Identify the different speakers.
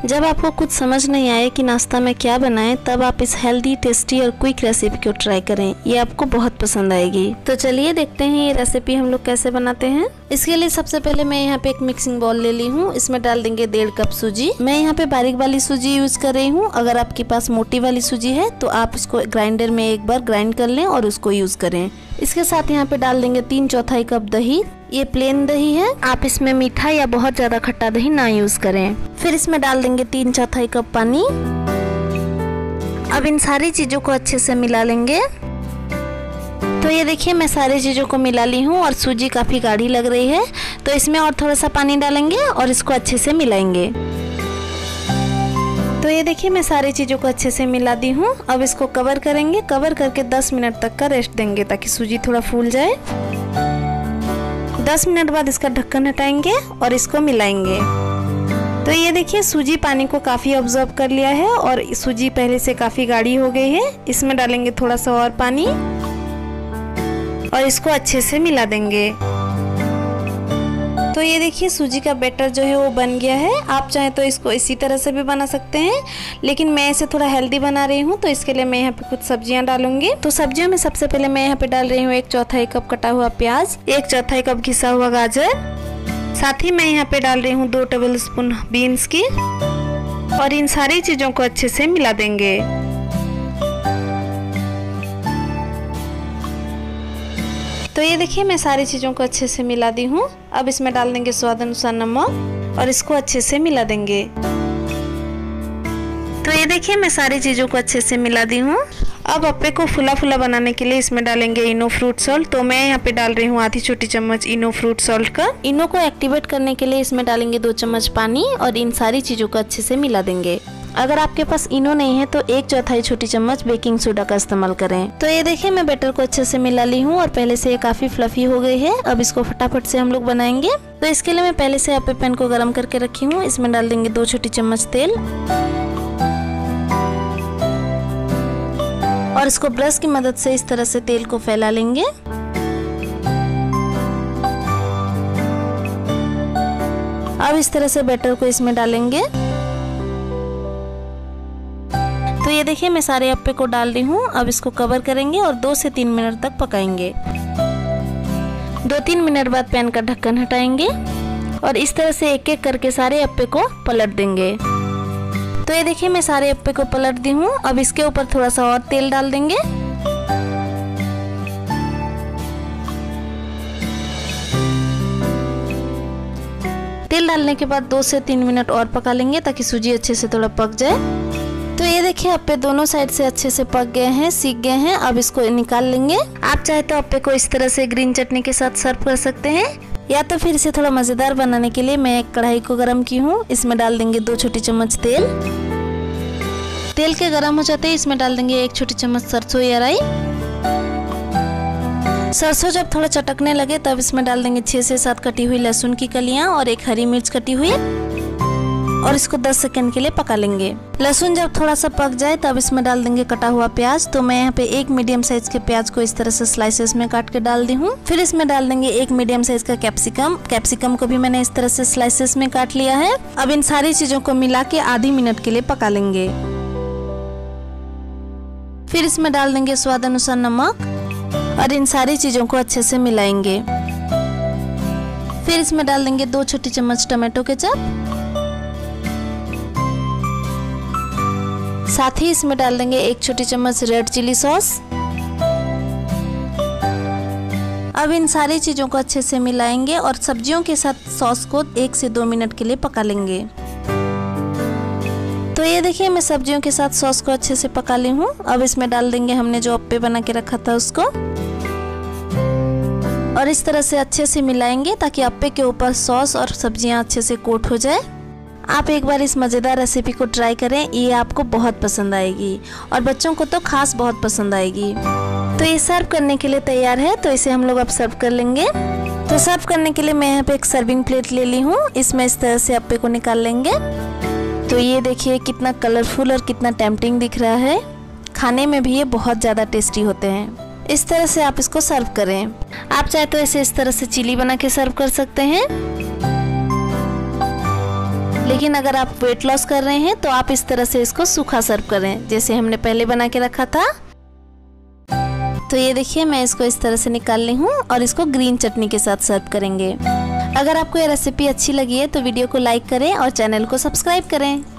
Speaker 1: जब आपको कुछ समझ नहीं आए कि नाश्ता में क्या बनाएं, तब आप इस हेल्दी, टेस्टी और क्विक रेसिपी को ट्राई करें। ये आपको बहुत पसंद आएगी। तो चलिए देखते हैं ये रेसिपी हम लोग कैसे बनाते हैं। इसके लिए सबसे पहले मैं यहाँ पे एक मिक्सिंग बाउल ले ली हूँ। इसमें डाल देंगे 1.5 कप सूजी। मैं यहाँ पे बारीक वाली सूजी यूज कर रही हूँ। अगर आपके पास मोटी वाली सूजी है तो आप उसको ग्राइंडर में एक बार ग्राइंड कर लें और उसको यूज करें। इसके साथ यहाँ पे डाल देंगे 3/4 कप दही। ये प्लेन दही है, आप इसमें मीठा या बहुत ज्यादा खट्टा दही ना यूज करें। फिर इसमें डाल देंगे 3/4 कप पानी। अब इन सारी चीजों को अच्छे से मिला लेंगे। तो ये देखिए मैं सारी चीजों को मिला ली हूँ और सूजी काफी गाढ़ी लग रही है, तो इसमें और थोड़ा सा पानी डालेंगे और इसको अच्छे से मिलाएंगे। तो ये देखिए मैं सारी चीज़ों को अच्छे से मिला दी हूँ। अब इसको कवर करेंगे। कवर करके 10 मिनट तक का रेस्ट देंगे ताकि सूजी थोड़ा फूल जाए। 10 मिनट बाद इसका ढक्कन हटाएंगे और इसको मिलाएंगे। तो ये देखिए सूजी पानी को काफ़ी ऑब्जर्व कर लिया है और सूजी पहले से काफ़ी गाढ़ी हो गई है। इसमें डालेंगे थोड़ा सा और पानी और इसको अच्छे से मिला देंगे। तो ये देखिए सूजी का बैटर जो है वो बन गया है। आप चाहे तो इसको इसी तरह से भी बना सकते हैं, लेकिन मैं इसे थोड़ा हेल्दी बना रही हूँ तो इसके लिए मैं यहाँ पे कुछ सब्जियां डालूंगी। तो सब्जियों में सबसे पहले मैं यहाँ पे डाल रही हूँ 1/4 कप कटा हुआ प्याज, 1/4 कप घिसा हुआ गाजर, साथ ही मैं यहाँ पे डाल रही हूँ 2 टेबल स्पून बीन्स की और इन सारी चीजों को अच्छे से मिला देंगे। तो ये देखिए मैं सारी चीज़ों को अच्छे से मिला दी हूँ। अब इसमें डाल देंगे स्वाद अनुसार नमक और इसको अच्छे से मिला देंगे। तो ये देखिए मैं सारी चीज़ों को अच्छे से मिला दी हूँ। अब अप्पे को फुला फुला बनाने के लिए इसमें डालेंगे इनो फ्रूट सॉल्ट। तो मैं यहाँ पे डाल रही हूँ आधी छोटी चम्मच इनो फ्रूट सॉल्ट का। इनो को एक्टिवेट करने के लिए इसमें डालेंगे 2 चम्मच पानी और इन सारी चीज़ों को अच्छे से मिला देंगे। अगर आपके पास इनो नहीं है तो 1/4 छोटी चम्मच बेकिंग सोडा का इस्तेमाल करें। तो ये देखिए मैं बैटर को अच्छे से मिला ली हूँ और पहले से ये काफी फ्लफी हो गई है। अब इसको फटाफट से हम लोग बनाएंगे। तो इसके लिए मैं पहले से अप्पे पैन को गर्म करके रखी हूँ। इसमें डाल देंगे 2 छोटी चम्मच तेल और इसको ब्रश की मदद से इस तरह से तेल को फैला लेंगे। अब इस तरह से बैटर को इसमें डालेंगे। तो ये देखिए मैं सारे अप्पे को डाल रही हूँ। अब इसको कवर करेंगे और 2 से 3 मिनट तक पकाएंगे। 2-3 मिनट बाद पैन का ढक्कन हटाएंगे और इस तरह से एक एक करके सारे अप्पे को पलट देंगे। तो ये देखिए मैं सारे अप्पे को पलट दी हूँ। अब इसके ऊपर थोड़ा सा और तेल डाल देंगे। तेल डालने के बाद 2 से 3 मिनट और पका लेंगे ताकि सूजी अच्छे से थोड़ा पक जाए। तो ये देखिए अप्पे दोनों साइड से अच्छे से पक गए हैं, सीख गए हैं। अब इसको निकाल लेंगे। आप चाहे तो अप्पे को इस तरह से ग्रीन चटनी के साथ सर्व कर सकते हैं, या तो फिर इसे थोड़ा मजेदार बनाने के लिए मैं एक कढ़ाई को गरम की हूँ। इसमें डाल देंगे 2 छोटी चम्मच तेल। तेल के गरम हो जाते ही इसमें डाल देंगे 1 छोटी चम्मच सरसों या राई। सरसों जब थोड़ा चटकने लगे तब इसमें डाल देंगे 6 से 7 कटी हुई लहसुन की कलियां और 1 हरी मिर्च कटी हुई और इसको 10 सेकंड के लिए पका लेंगे। लहसुन जब थोड़ा सा पक जाए तब इसमें डाल देंगे कटा हुआ प्याज। तो मैं यहाँ पे 1 मीडियम साइज के प्याज को इस तरह से स्लाइसेस में काट के डाल दी हूँ। फिर इसमें डाल देंगे 1 मीडियम साइज का कैप्सिकम को भी मैंने इस तरह से स्लाइसेस में काट लिया है। अब इन सारी चीजों को मिला के आधी मिनट के लिए पका लेंगे। फिर इसमें डाल देंगे स्वाद अनुसार नमक और इन सारी चीजों को अच्छे से मिलाएंगे। फिर इसमें डाल देंगे 2 छोटी चम्मच टमाटो केचप, साथ ही इसमें डाल देंगे 1 छोटी चम्मच रेड चिली सॉस। अब इन सारी चीजों को अच्छे से मिलाएंगे और सब्जियों के साथ सॉस को 1 से 2 मिनट के लिए पका लेंगे। तो ये देखिए मैं सब्जियों के साथ सॉस को अच्छे से पका ली हूँ। अब इसमें डाल देंगे हमने जो अप्पे बना के रखा था उसको और इस तरह से अच्छे से मिलाएंगे ताकि अप्पे के ऊपर सॉस और सब्जियां अच्छे से कोट हो जाए। आप एक बार इस मज़ेदार रेसिपी को ट्राई करें, ये आपको बहुत पसंद आएगी और बच्चों को तो खास बहुत पसंद आएगी। तो ये सर्व करने के लिए तैयार है। तो इसे हम लोग अब सर्व कर लेंगे। तो सर्व करने के लिए मैं यहाँ पे एक सर्विंग प्लेट ले ली हूँ। इसमें इस तरह से अप्पे को निकाल लेंगे। तो ये देखिए कितना कलरफुल और कितना टेम्पटिंग दिख रहा है। खाने में भी ये बहुत ज़्यादा टेस्टी होते हैं। इस तरह से आप इसको सर्व करें। आप चाहे तो इसे इस तरह से चिली बना के सर्व कर सकते हैं, लेकिन अगर आप वेट लॉस कर रहे हैं तो आप इस तरह से इसको सूखा सर्व करें, जैसे हमने पहले बना के रखा था। तो ये देखिए मैं इसको इस तरह से निकाल ली हूँ और इसको ग्रीन चटनी के साथ सर्व करेंगे। अगर आपको ये रेसिपी अच्छी लगी है तो वीडियो को लाइक करें और चैनल को सब्सक्राइब करें।